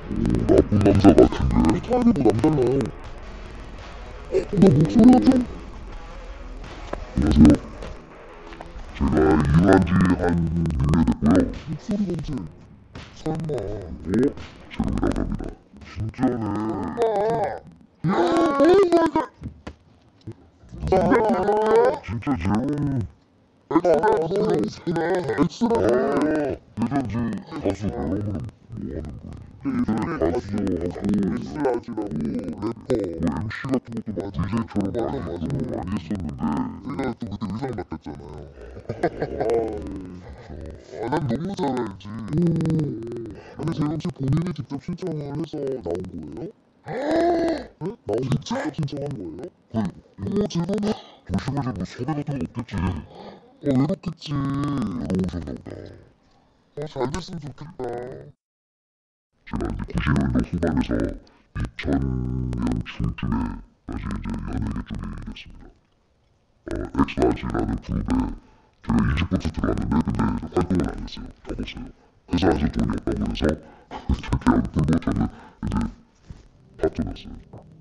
나쁜 남자 같은데? 타입이 뭐 남달라요. 나 목소리가 좀... 안녕하세요. 제가 일한 지 한 6년 됐고요. 목소리가 이제... 설마... 제롬이라고 합니다. 진짜네. 진짜 제롬... 예전지 가수 제롬은 뭐하는 거야? 예전에 가수하고 엑스라지라고 래퍼 MC 같은 것도 많이 DJ처럼 많이 했었는데 제가 또 그때 의상 맡았잖아요. 난 너무 잘 알지. 근데 제가 혹시 본인이 직접 신청을 해서 나온 거예요? 네? 나온 게 직접 신청한 거예요? 제가 도심에서 뭐 섭외 같은 거 없겠지. 외롭겠지. 외로우셨나 보다. 잘 됐으면 좋겠다. 제가 이제 90년도 후반에서 2000년 중쯤에 다시 이제 연예계 쪽에 됐습니다. 엑스라지라는 그룹에 제가 20부터 들어왔는데 근데 이제 활동을 안 했어요. 접었어요. 회사에서 돈이 없다고 해서 그냥 불법자는 이제 파토났어요.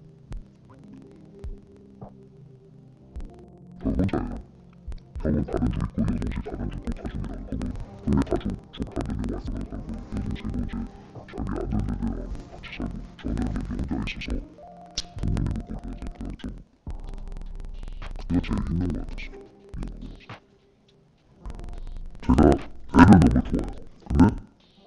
저 혼자예요. 형은 다른 집 있고 여동생 다른 집도 가족이랑 하고 동네 가족 조카들이 와이프랑 살고 여동생은 이제 자기 아들들이랑 같이 살고 저는 여기 혼자 있어서 부모님 있고 그래서 그냥 좀 그때가 제일 힘든 것 같았어요. 제가 애를 너무 좋아해요. 근데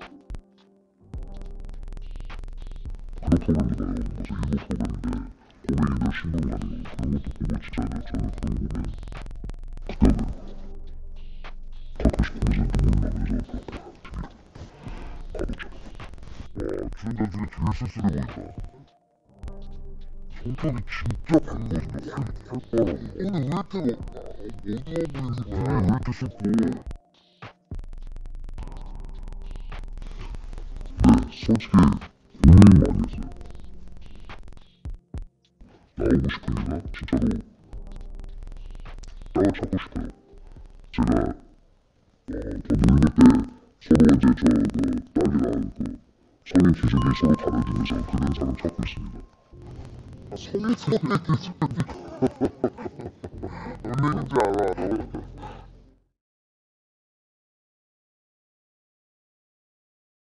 그런 프로그램도 봐요. 무슨 일본 프로그램인데 고민이나 신고하는 거 그런 것도 보고 진짜 저는 그런 거 보면 그때는 갖고 싶으면서 눈물 나면서 그렇게 가보자. 출연자 중에 제일 쓸쓸해 보인다. 성격이 진짜 밝거든요. 활발하고. 오늘 왜 이렇게 어두워 보이는 거야? 왜 이렇게 슬퍼? 솔직히 고민 많이 했어요. 나오고 싶은 이유가 진짜로 딸을 찾고 싶어요. 제가 더 늙을 때 서로 이제 딸이랑 성인 기준이 서로 다르면서 그런 사람 찾고 있습니다. 성인 기준이